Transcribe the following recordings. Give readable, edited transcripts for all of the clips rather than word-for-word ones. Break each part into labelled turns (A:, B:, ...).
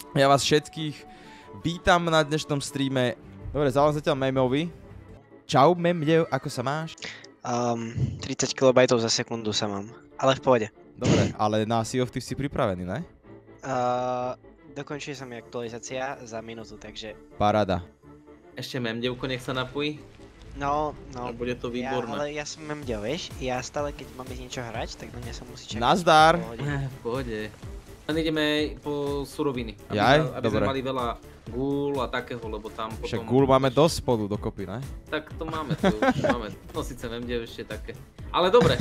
A: Ja vás všetkých vítam na dnešnom streame. Dobre, zavolám zatiaľ Memovi. Čau Memdev, ako sa máš?
B: 30 KB za sekundu sa mám, ale v pohode.
A: Dobre, ale na Sea of Thieves si pripravený, ne?
B: Dokončuje sa mi aktualizácia za minútu, takže...
A: Paráda.
C: Ešte Memdevko nech sa napojí.
B: No,
C: bude to výborné.
B: ale ja som Memdev, vieš? Ja stále, keď mám niečo hrať, tak na mňa sa musí čakať.
A: Nazdar!
B: V
C: pohode. Len ideme po suroviny, aby sme mali veľa gúl a takého, lebo tam potom...
A: Však gúl máme dosť spolu dokopy, ne?
C: Tak to máme tu, máme. No síce Memdev ešte také. Ale dobre.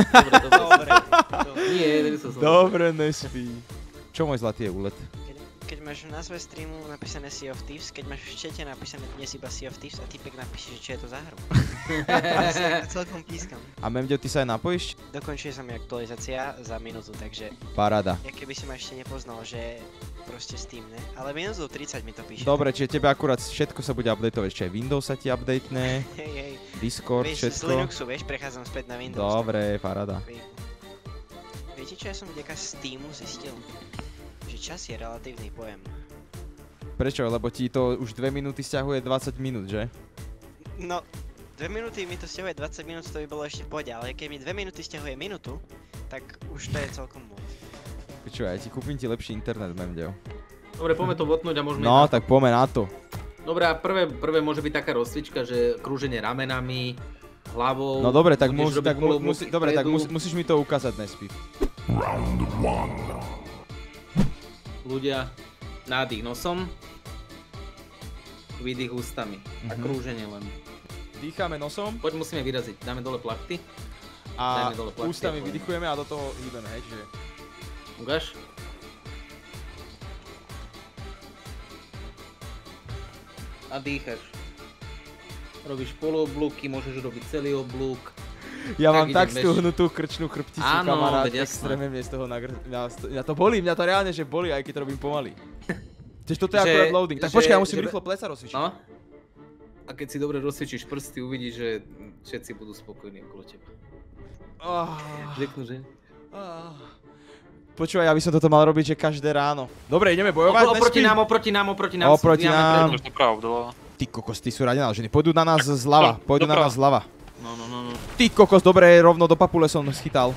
C: Nie, nechcel som.
A: Dobre, nespí. Čo môj zlatý je úlet?
B: Keď máš v názve streamu napísané Sea of Thieves, keď máš v čete napísané dnes iba Sea of Thieves a typek napíše, že čo je to za hru. Ja celkom pískam.
A: A Memdev, ty sa aj napojíš?
B: Dokončuje sa mi aktualizácia za minútu, takže...
A: Paráda.
B: Ja keby si ma ešte nepoznal, že proste Steam, ne? Ale minútu 30 mi to píše.
A: Dobre, čiže tebe akurát všetko sa bude updateovať, čiže Windows sa ti updatene, Discord, všetko.
B: Z Linuxu, vieš, prechádzam späť na Windows.
A: Dobre, paráda.
B: Viete čo ja som vďaka Steamu zistil? Že čas je relatívny pojem.
A: Prečo? Lebo ti to už 2 minúty stiahuje 20 minút, že?
B: No, 2 minúty mi to stiahuje 20 minút, to by bolo ešte v pohode, ale keď mi 2 minúty stiahuje minútu, tak už to je celkom moc.
A: Čo, ja ti kúpim ti lepší internet, Memdev.
C: Dobre, poďme to votnúť a môžeme...
A: No, tak poďme na to.
C: Dobre, a prvé môže byť taká rozcvička, že krúženie ramenami, hlavou...
A: No dobre, tak musíš mi to ukázať, Nespí.
D: Round 1.
C: Ľudia, nádych nosom, výdych ústami a krúženie len.
A: Dýchame nosom.
C: Poď musíme vyraziť, dáme dole plachty.
A: A ústami vydychujeme a do toho hýbeme, hej, čiže...
C: Ukáž? A dýchaš. Robíš poloblúky, môžeš robiť celý oblúk.
A: Ja mám tak stuhnutú krčnú chrbticu, kamarát,
C: extrémne
A: mne z toho mňa to bolí, mňa to reálne, že bolí, aj keď to robím pomaly. Čiže toto je akurát loading, tak počkaj, ja musím rýchlo pleca rozcvičiť.
C: No? A keď si dobre rozcvičíš prsty, uvidíš, že všetci budú spokojní okolo teba. Zvyknú, že?
A: Počúvaj, ja by som toto mal robiť, že každé ráno. Dobre, ideme bojovať,
C: Oproti nám. Oproti nám.
A: Ty kokos, ty sú radená ženy, pôjdu na nás zľava,
C: No.
A: Ty kokos, dobre, rovno do papule som schytal.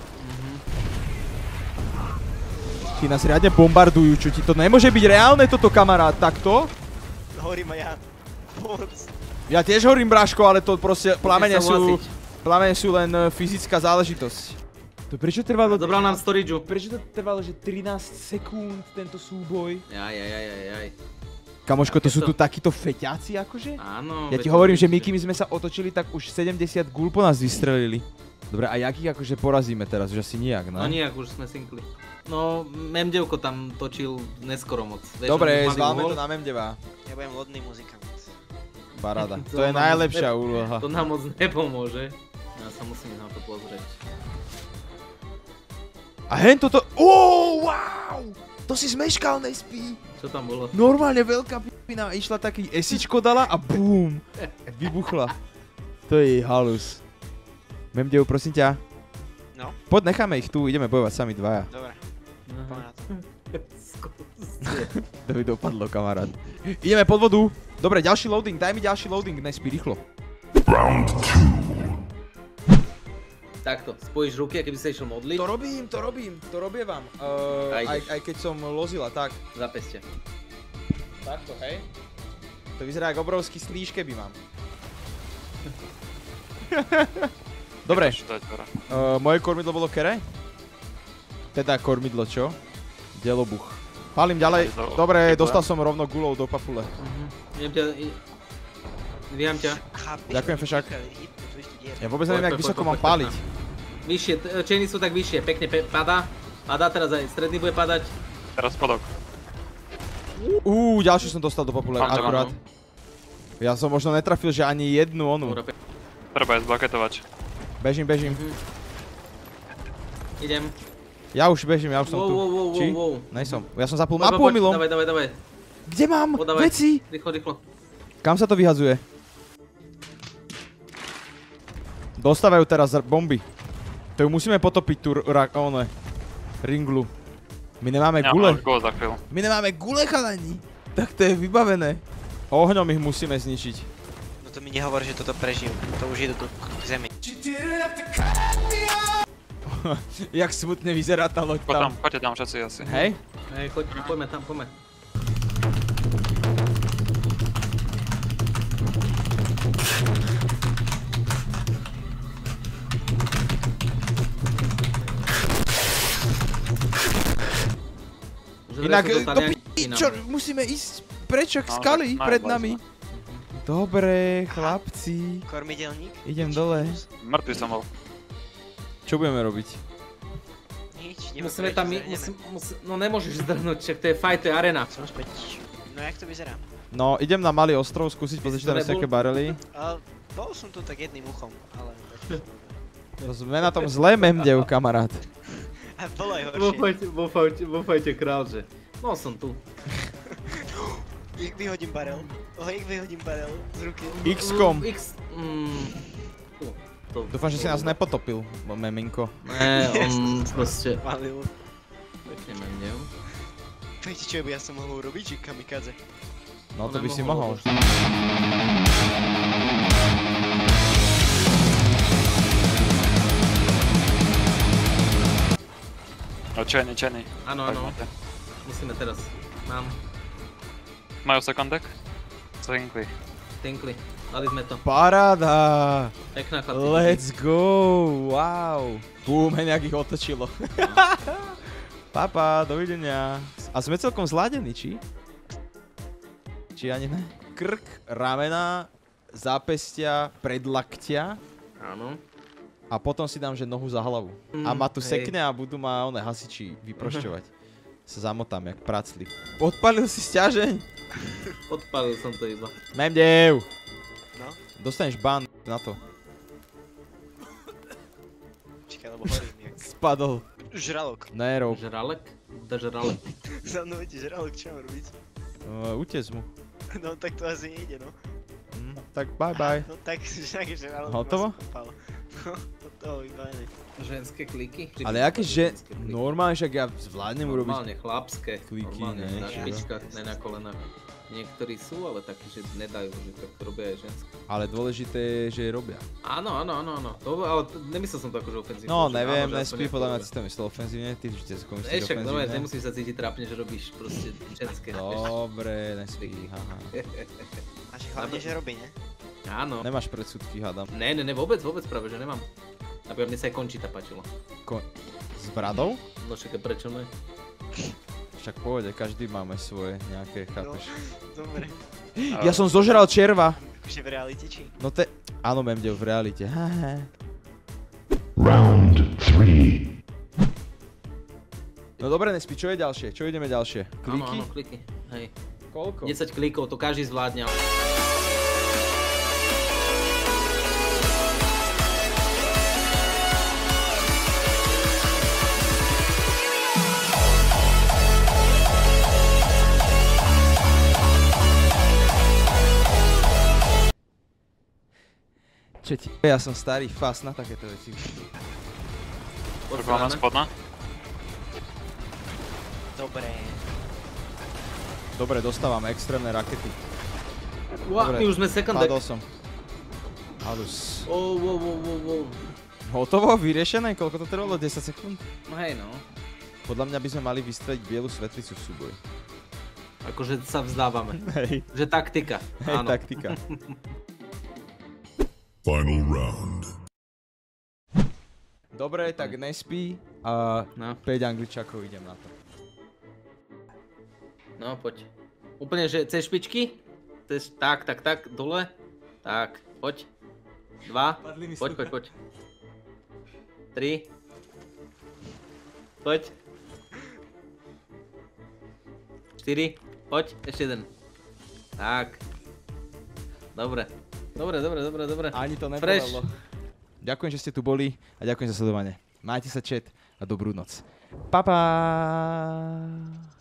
A: Ty nás riadne bombardujú, čo ti to nemôže byť reálne toto, kamarát, takto?
B: Horím aj ja.
A: Ja tiež horím, bráško, ale to proste, plamene sú len fyzická záležitosť. To prečo trvalo...
C: Dobral nám storageu.
A: Prečo to trvalo, že 13 sekúnd tento súboj?
C: Jaj.
A: Kamoško, to sú tu takíto feťáci akože?
C: Áno.
A: Ja ti hovorím, že my kým sme sa otočili, tak už 70 gúl po nás vystrelili. Dobre, a jak ich akože porazíme teraz? Už asi nijak, no?
C: No nijak, už sme sinkli. No, Memdevko tam točil neskoro moc.
A: Dobre, zválme to na Memdeva.
B: Ja budem lodný muzikant.
A: Paráda. To je najlepšia úloha.
C: To nám moc nepomôže. Ja sa musím na to pozrieť.
A: A hen toto... Wow! To si zmeškal, Nespí.
C: Čo tam bolo?
A: Normálne veľká p***na išla taký esičko dala a bum! Vybuchla. To je jej halus. Memdev, prosím ťa.
B: No?
A: Poď, necháme ich tu, ideme bojovať sami dvaja.
B: Dobre. Poďme na to.
A: To by dopadlo, kamarát. Ideme pod vodu. Dobre, ďalší loading, daj mi ďalší loading, Nespí, rýchlo.
D: Round 2.
C: Takto, spojíš ruky, a keby sa išiel modliť.
A: To robievam. Aj keď som lozila, tak.
C: Zapestia.
A: Takto, hej. To vyzerá ako obrovský slíž, keby mám. Dobre. Moje kormidlo bolo kere? Teda kormidlo, čo? Delobuch. Palím ďalej. Dobre, dostal som rovno gulou do papule.
C: Vyhám ťa.
A: Ďakujem, fešák. Ja vôbec neviem, jak vysoko mám páliť.
C: Vyššie, chainy sú tak vyššie, pekne padá. Padá, teraz aj stredný bude padať.
E: Teraz spodok.
A: Ďalší som dostal do popule, akurát. Ja som možno netrafil, že ani jednu onu.
E: Treba je zbaketovač.
A: Bežím.
C: Idem.
A: Ja už bežím, ja už som tu. Či? Nejsom. Ja som zapol mapu omylom.
C: Dávaj.
A: Kde mám veci?
C: Rýchlo.
A: Kam sa to vyhadzuje? Dostávajú teraz bomby. To ju musíme potopiť tú ringlu. My nemáme gule. My nemáme gule, chalani. Tak to je vybavené. Ohňom ich musíme zničiť.
B: No to mi nehovor, že toto prežijú. To už idú k zemi.
A: Jak smutne vyzerá tá loď tam.
E: Poďte tam všetci asi.
A: Hej?
C: Hej, poďme tam, poďme.
A: Inak, čo, musíme ísť prečo k skaly pred nami. Dobre, chlapci.
B: Kormidelník?
A: Idem dole.
E: Mŕtvy som bol.
A: Čo budeme robiť?
B: Nič,
C: Musíme tam, no nemôžeš zdrhnúť, však to je fight, to je arena.
B: Som späť. No jak to vyzerá?
A: No, idem na malý ostrov skúsiť, pozrieť, či tam sú nejaké barely.
B: Bol som tu tak jedným uchom, ale...
A: Sme na tom zlé, memdev, kamarát.
B: A bolo aj horšie.
C: Vo fajte král, že... No som tu.
B: Ich vyhodím barel. Ich vyhodím barel z ruky.
A: X-kom.
C: Tu.
A: Dúfam, že si nás nepotopil, meminko.
C: Ne, on proste...
B: Malil.
C: Pekne memdev.
B: Viete čo by ja som mohol urobiť, že kamikadze?
A: No to by si mohol.
E: No černý.
C: Áno. Musíme teraz. Mám.
E: Majú sekundek?
C: Tinkli. Dali sme to.
A: Paráda!
C: Pekná chlapci.
A: Let's go! Wow! Bum, nejak ich otočilo. Papa, dovidenia. A sme celkom zladení, či? Či ani ne? Krk, ramena, zápestia, predlaktia.
C: Áno.
A: A potom si dám, že nohu za hlavu. A ma tu sekne a budú ma hasiči vyprošťovať. Sa zamotám, jak pracli. Podpalil si sťažeň?
C: Podpalil som to iba.
A: Memdev!
B: No?
A: Dostaneš ban na to.
B: Čakaj, lebo horím jak...
A: Spadol.
B: Žralok.
A: Nero.
C: Žralek? To žralek.
B: Za mnou ide žralok, čo mám robiť?
A: Utec mu.
B: No tak to asi nejde, no.
A: Tak bye bye.
B: No tak, žralok...
A: Hotovo?
B: No, hotovo, vybavené.
C: Ženské kliky?
A: Ale aké normálne, však ja zvládnem urobiť
C: Normálne chlapské.
A: kliky,
C: Normálne
A: ne?
C: na špičkách, ne na kolenách. Niektorí sú, ale takí, že nedajú, že tak to robia aj ženské.
A: Ale dôležité je, že robia.
C: Áno. Ale nemyslel som to akože ofenzívne.
A: No neviem, nespí, podľa mňa si to myslel ofenzívne, ty vždy si myslíš
C: Však dobre,
A: ofenzívne.
C: nemusíš sa cítiť trápne, že robíš proste ženské.
A: Dobre, nespí, haha.
B: A že hlavne, že robí, ne?
C: Áno.
A: Nemáš predsudky, hádam.
C: Ne, vôbec práve, že nemám. Napríklad mne sa aj Končita páčila.
A: S bradou?
C: No však prečo ne?
A: Však pohode, každý máme svoje nejaké, chápeš.
B: Dobre.
A: Ja som zožral červa.
B: Akože v realite, či?
A: No áno, memdev, v realite.
D: Round 3.
A: No dobre, nespí, čo je ďalšie? Čo ideme ďalšie? Kliky?
C: Áno, kliky. Hej.
A: Koľko?
C: 10 klikov, to každý zvládne.
A: Ja som starý fás na takéto veci.
E: Prváme spodná.
A: Dobre, dostávam extrémne rakety.
C: My už sme second deck.
A: Padol som. Halus.
C: Wow.
A: Hotovo? Vyriešené? Koľko to trvalo? 10 sekúnd?
C: Hej no.
A: Podľa mňa by sme mali vystreliť bielu svetlicu v súboji.
C: Akože sa vzdávame.
A: Hej.
C: Že taktika.
A: Hej,
C: Áno.
A: taktika.
D: Final round.
A: Dobre, tak nespí a
C: No.
A: 5 angličakov idem na to.
C: No, poď. Úplne, že cez špičky? Tak, dole. Tak, poď. 2. Poď. 3. Poď. 4. Poď, ešte jeden. Tak. Dobre.
A: Ani to nepovedlo. Ďakujem, že ste tu boli a ďakujem za sledovanie. Majte sa, chat, a dobrú noc. Pa.